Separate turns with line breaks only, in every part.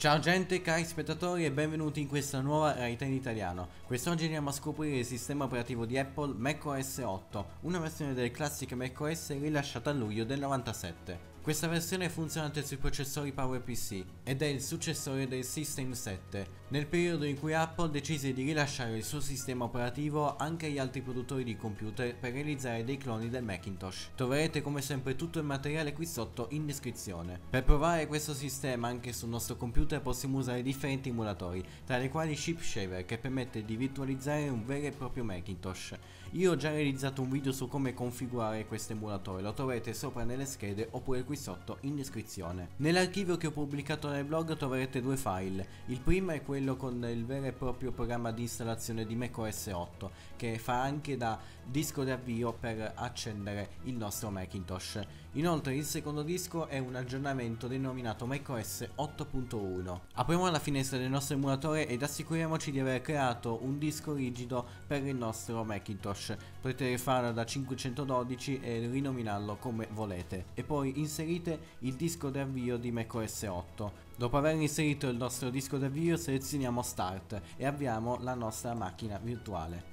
Ciao gente, cari spettatori e benvenuti in questa nuova realtà in italiano. Quest'oggi andiamo a scoprire il sistema operativo di Apple macOS 8, una versione del classico macOS rilasciata a luglio del 97. Questa versione è funzionante sui processori PowerPC ed è il successore del System 7, nel periodo in cui Apple decise di rilasciare il suo sistema operativo anche agli altri produttori di computer per realizzare dei cloni del Macintosh. Troverete come sempre tutto il materiale qui sotto in descrizione. Per provare questo sistema anche sul nostro computer possiamo usare differenti emulatori, tra i quali ShipShaver, che permette di virtualizzare un vero e proprio Macintosh. Io ho già realizzato un video su come configurare questo emulatore, lo troverete sopra nelle schede oppure qui sotto in descrizione. Nell'archivio che ho pubblicato nel blog troverete due file. Il primo è quello con il vero e proprio programma di installazione di macOS 8, che fa anche da disco di avvio per accendere il nostro Macintosh. Inoltre il secondo disco è un aggiornamento denominato macOS 8.1. Apriamo la finestra del nostro emulatore ed assicuriamoci di aver creato un disco rigido per il nostro Macintosh. Potete farlo da 512 e rinominarlo come volete. E poi inserite il disco di avvio di macOS 8. Dopo aver inserito il nostro disco di avvio selezioniamo Start e avviamo la nostra macchina virtuale.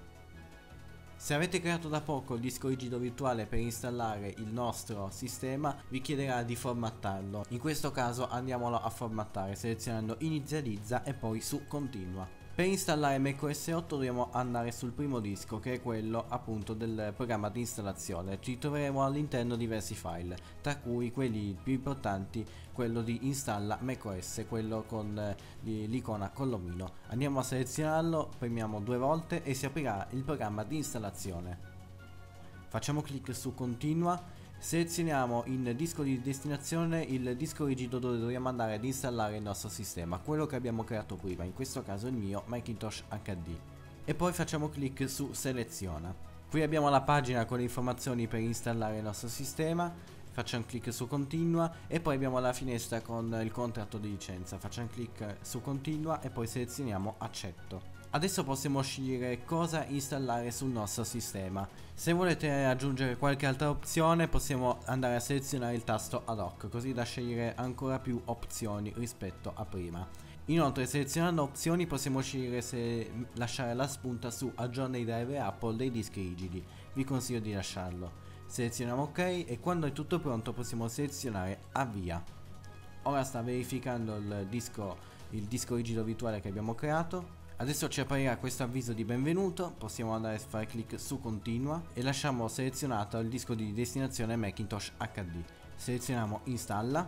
Se avete creato da poco il disco rigido virtuale per installare il nostro sistema, vi chiederà di formattarlo. In questo caso andiamolo a formattare selezionando inizializza e poi su continua. Per installare macOS 8 dobbiamo andare sul primo disco, che è quello appunto del programma di installazione. Ci troveremo all'interno diversi file, tra cui quelli più importanti, quello di installa macOS, quello con l'icona con l'omino. Andiamo a selezionarlo, premiamo due volte e si aprirà il programma di installazione. Facciamo clic su continua. Selezioniamo in disco di destinazione il disco rigido dove dobbiamo andare ad installare il nostro sistema, quello che abbiamo creato prima, in questo caso il mio Macintosh HD. E poi facciamo clic su seleziona. Qui abbiamo la pagina con le informazioni per installare il nostro sistema, facciamo clic su continua e poi abbiamo la finestra con il contratto di licenza, facciamo clic su continua e poi selezioniamo accetto. Adesso possiamo scegliere cosa installare sul nostro sistema. Se volete aggiungere qualche altra opzione possiamo andare a selezionare il tasto ad hoc, così da scegliere ancora più opzioni rispetto a prima. Inoltre selezionando opzioni possiamo scegliere se lasciare la spunta su aggiorna i driver Apple dei dischi rigidi. Vi consiglio di lasciarlo. Selezioniamo ok e quando è tutto pronto possiamo selezionare avvia. Ora sta verificando il disco rigido virtuale che abbiamo creato. Adesso ci apparirà questo avviso di benvenuto, possiamo andare a fare clic su continua e lasciamo selezionato il disco di destinazione Macintosh HD. Selezioniamo installa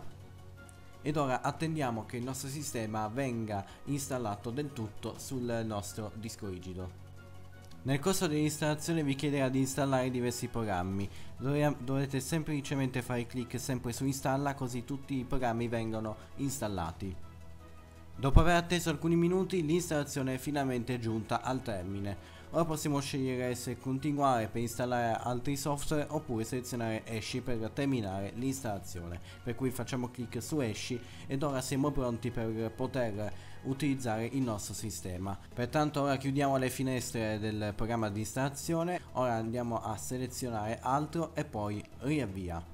ed ora attendiamo che il nostro sistema venga installato del tutto sul nostro disco rigido. Nel corso dell'installazione vi chiederà di installare diversi programmi, dovete semplicemente fare clic sempre su installa così tutti i programmi vengono installati. Dopo aver atteso alcuni minuti l'installazione è finalmente giunta al termine. Ora possiamo scegliere se continuare per installare altri software oppure selezionare esci per terminare l'installazione, per cui facciamo clic su esci ed ora siamo pronti per poter utilizzare il nostro sistema. Pertanto ora chiudiamo le finestre del programma di installazione, ora andiamo a selezionare altro e poi riavvia.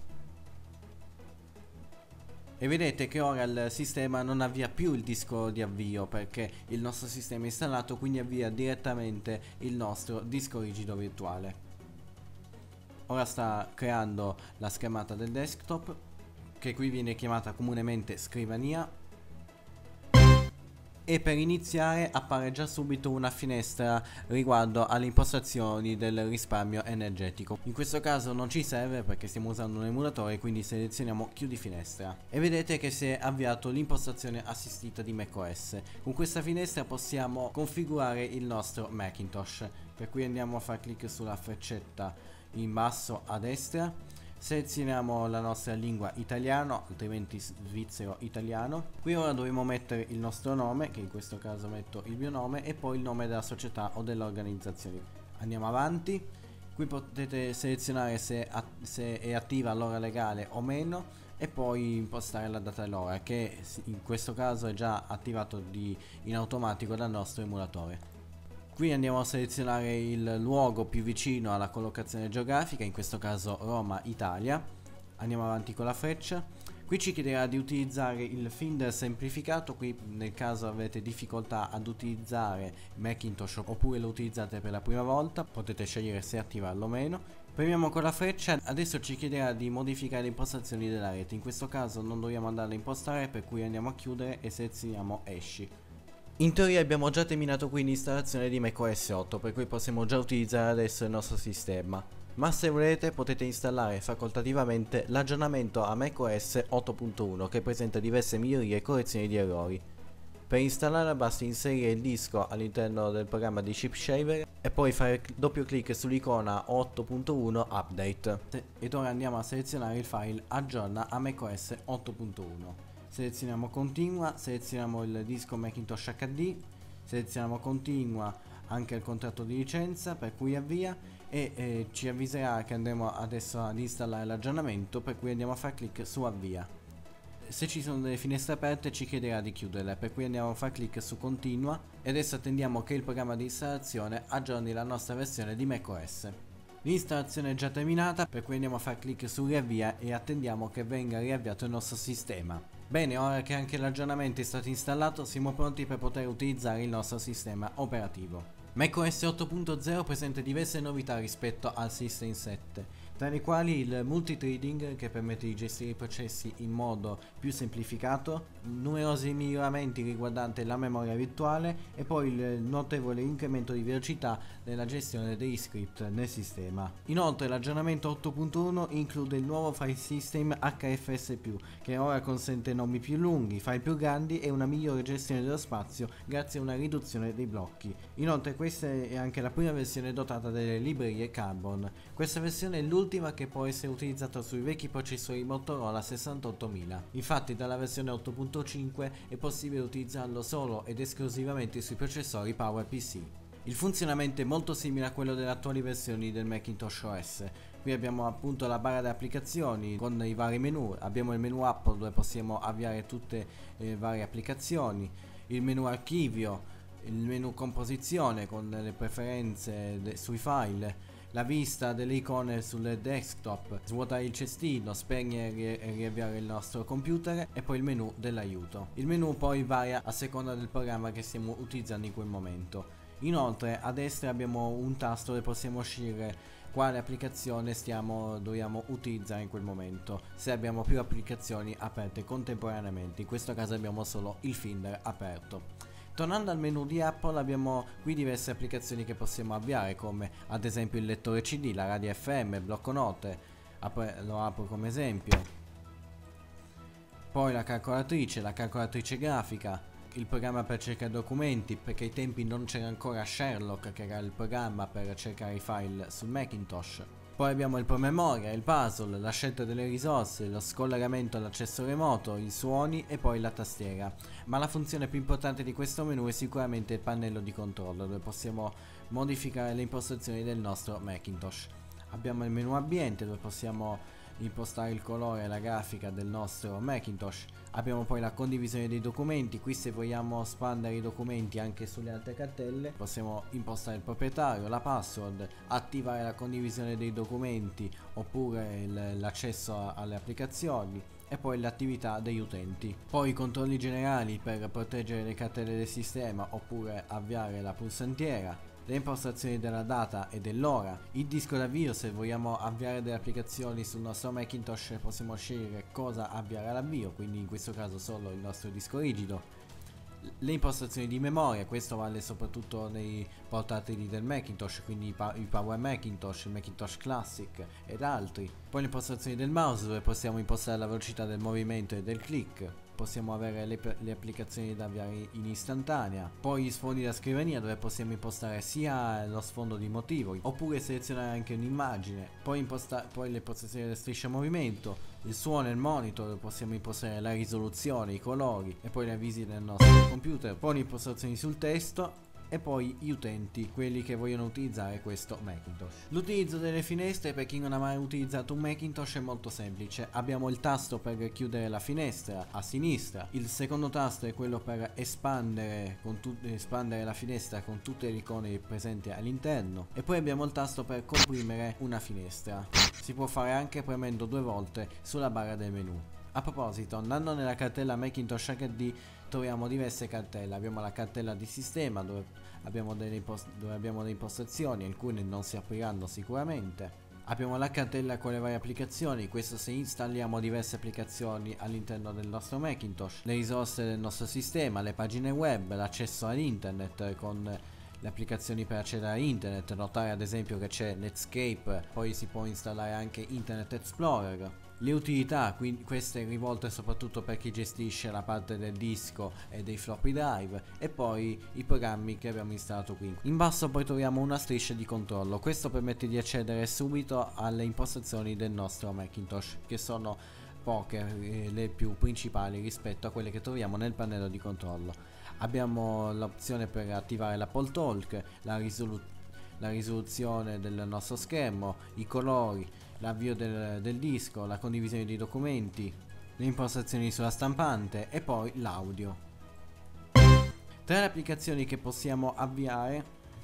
E vedete che ora il sistema non avvia più il disco di avvio perché il nostro sistema è installato, quindi avvia direttamente il nostro disco rigido virtuale. Ora sta creando la schermata del desktop, che qui viene chiamata comunemente scrivania. E per iniziare appare già subito una finestra riguardo alle impostazioni del risparmio energetico. In questo caso non ci serve perché stiamo usando un emulatore, quindi selezioniamo chiudi finestra. E vedete che si è avviato l'impostazione assistita di macOS. Con questa finestra possiamo configurare il nostro Macintosh, per cui andiamo a fare clic sulla freccetta in basso a destra. Selezioniamo la nostra lingua italiano, altrimenti svizzero italiano. Qui ora dobbiamo mettere il nostro nome, che in questo caso metto il mio nome, e poi il nome della società o dell'organizzazione. Andiamo avanti. Qui potete selezionare se è attiva l'ora legale o meno e poi impostare la data e l'ora, che in questo caso è già attivato in automatico dal nostro emulatore. Qui andiamo a selezionare il luogo più vicino alla collocazione geografica, in questo caso Roma, Italia. Andiamo avanti con la freccia. Qui ci chiederà di utilizzare il Finder semplificato. Qui nel caso avete difficoltà ad utilizzare Macintosh oppure lo utilizzate per la prima volta, potete scegliere se attivarlo o meno. Premiamo con la freccia, adesso ci chiederà di modificare le impostazioni della rete. In questo caso non dobbiamo andarle a impostare, per cui andiamo a chiudere e selezioniamo esci. In teoria abbiamo già terminato qui l'installazione di macOS 8, per cui possiamo già utilizzare adesso il nostro sistema. Ma se volete potete installare facoltativamente l'aggiornamento a macOS 8.1 che presenta diverse migliorie e correzioni di errori. Per installarla basta inserire il disco all'interno del programma di Chip Shaver e poi fare doppio clic sull'icona 8.1 Update. Ed ora andiamo a selezionare il file aggiorna a macOS 8.1. Selezioniamo continua, selezioniamo il disco Macintosh HD, selezioniamo continua anche il contratto di licenza, per cui avvia, e ci avviserà che andremo adesso ad installare l'aggiornamento, per cui andiamo a fare clic su avvia. Se ci sono delle finestre aperte ci chiederà di chiuderle, per cui andiamo a fare clic su continua e adesso attendiamo che il programma di installazione aggiorni la nostra versione di macOS. L'installazione è già terminata, per cui andiamo a fare clic su riavvia e attendiamo che venga riavviato il nostro sistema. Bene, ora che anche l'aggiornamento è stato installato siamo pronti per poter utilizzare il nostro sistema operativo. macOS 8.0 presenta diverse novità rispetto al System 7, tra le quali il multithreading che permette di gestire i processi in modo più semplificato, numerosi miglioramenti riguardanti la memoria virtuale e poi il notevole incremento di velocità nella gestione degli script nel sistema. Inoltre l'aggiornamento 8.1 include il nuovo file system HFS+, che ora consente nomi più lunghi, file più grandi e una migliore gestione dello spazio grazie a una riduzione dei blocchi. Inoltre questa è anche la prima versione dotata delle librerie Carbon. Questa versione è l'ultima che può essere utilizzata sui vecchi processori Motorola 68000. Infatti dalla versione 8.5 è possibile utilizzarlo solo ed esclusivamente sui processori PowerPC. Il funzionamento è molto simile a quello delle attuali versioni del Macintosh OS. Qui abbiamo appunto la barra di applicazioni con i vari menu, abbiamo il menu app dove possiamo avviare tutte le varie applicazioni, il menu archivio, il menu composizione con le preferenze sui file, la vista delle icone sul desktop, svuotare il cestino, spegnere e riavviare il nostro computer e poi il menu dell'aiuto. Il menu poi varia a seconda del programma che stiamo utilizzando in quel momento. Inoltre a destra abbiamo un tasto dove possiamo scegliere quale applicazione dobbiamo utilizzare in quel momento, se abbiamo più applicazioni aperte contemporaneamente. In questo caso abbiamo solo il Finder aperto. Tornando al menu di Apple abbiamo qui diverse applicazioni che possiamo avviare, come ad esempio il lettore CD, la radio FM, il blocco note, lo apro come esempio, poi la calcolatrice grafica, il programma per cercare documenti, perché ai tempi non c'era ancora Sherlock che era il programma per cercare i file sul Macintosh. Poi abbiamo il promemoria, il puzzle, la scelta delle risorse, lo scollegamento all'accesso remoto, i suoni e poi la tastiera. Ma la funzione più importante di questo menu è sicuramente il pannello di controllo, dove possiamo modificare le impostazioni del nostro Macintosh. Abbiamo il menu ambiente, dove possiamo impostare il colore e la grafica del nostro Macintosh. Abbiamo poi la condivisione dei documenti. Qui se vogliamo espandere i documenti anche sulle altre cartelle possiamo impostare il proprietario, la password, attivare la condivisione dei documenti oppure l'accesso alle applicazioni e poi l'attività degli utenti. Poi i controlli generali per proteggere le cartelle del sistema oppure avviare la pulsantiera, le impostazioni della data e dell'ora, il disco d'avvio. Se vogliamo avviare delle applicazioni sul nostro Macintosh possiamo scegliere cosa avviare all'avvio, quindi in questo caso solo il nostro disco rigido. Le impostazioni di memoria, questo vale soprattutto nei portatili del Macintosh, quindi il Power Macintosh, il Macintosh Classic ed altri. Poi le impostazioni del mouse, dove possiamo impostare la velocità del movimento e del click. Possiamo avere le applicazioni da avviare in istantanea, poi gli sfondi da scrivania, dove possiamo impostare sia lo sfondo di motivo oppure selezionare anche un'immagine, poi le impostazioni della striscia movimento, il suono e il monitor, dove possiamo impostare la risoluzione, i colori e poi le visite del nostro computer, poi le impostazioni sul testo e poi gli utenti, quelli che vogliono utilizzare questo Macintosh. L'utilizzo delle finestre per chi non ha mai utilizzato un Macintosh è molto semplice. Abbiamo il tasto per chiudere la finestra a sinistra, il secondo tasto è quello per espandere la finestra con tutte le icone presenti all'interno e poi abbiamo il tasto per comprimere una finestra. Si può fare anche premendo 2 volte sulla barra del menu. A proposito, andando nella cartella Macintosh HD troviamo diverse cartelle. Abbiamo la cartella di sistema dove abbiamo delle impostazioni, alcune non si apriranno sicuramente. Abbiamo la cartella con le varie applicazioni, questo se installiamo diverse applicazioni all'interno del nostro Macintosh, le risorse del nostro sistema, le pagine web, l'accesso all'internet con le applicazioni per accedere a internet. Notare ad esempio che c'è Netscape, poi si può installare anche Internet Explorer. Le utilità, queste rivolte soprattutto per chi gestisce la parte del disco e dei floppy drive, e poi i programmi che abbiamo installato qui. In basso poi troviamo una striscia di controllo, questo permette di accedere subito alle impostazioni del nostro Macintosh, che sono poche, le più principali rispetto a quelle che troviamo nel pannello di controllo. Abbiamo l'opzione per attivare l'Apple Talk, la risoluzione del nostro schermo, i colori, l'avvio del disco, la condivisione di documenti, le impostazioni sulla stampante e poi l'audio. Tra le applicazioni che possiamo avviare,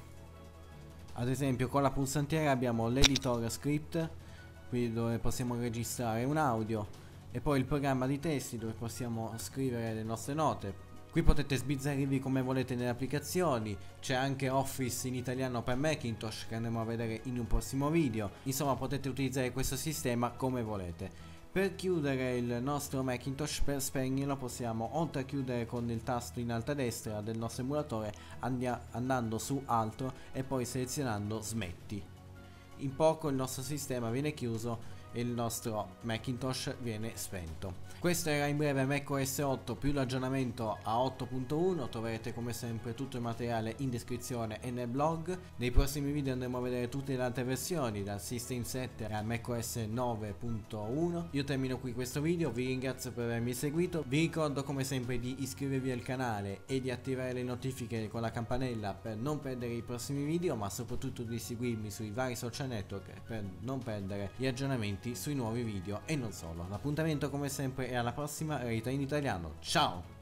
ad esempio con la pulsantiera abbiamo l'editor script, qui dove possiamo registrare un audio, e poi il programma di testi dove possiamo scrivere le nostre note. Qui potete sbizzarrirvi come volete nelle applicazioni, c'è anche Office in italiano per Macintosh che andremo a vedere in un prossimo video. Insomma, potete utilizzare questo sistema come volete. Per chiudere il nostro Macintosh, per spegnerlo, possiamo, oltre a chiudere con il tasto in alto a destra del nostro emulatore, andando su Altro e poi selezionando Smetti. In poco il nostro sistema viene chiuso e il nostro Macintosh viene spento. Questo era in breve macOS 8 più l'aggiornamento a 8.1. Troverete come sempre tutto il materiale in descrizione e nel blog. Nei prossimi video andremo a vedere tutte le altre versioni, dal System 7 al macOS 9.1. Io termino qui questo video, vi ringrazio per avermi seguito, vi ricordo come sempre di iscrivervi al canale e di attivare le notifiche con la campanella per non perdere i prossimi video, ma soprattutto di seguirmi sui vari social network per non perdere gli aggiornamenti sui nuovi video e non solo. L'appuntamento come sempre è alla prossima Realtà in Italiano. Ciao!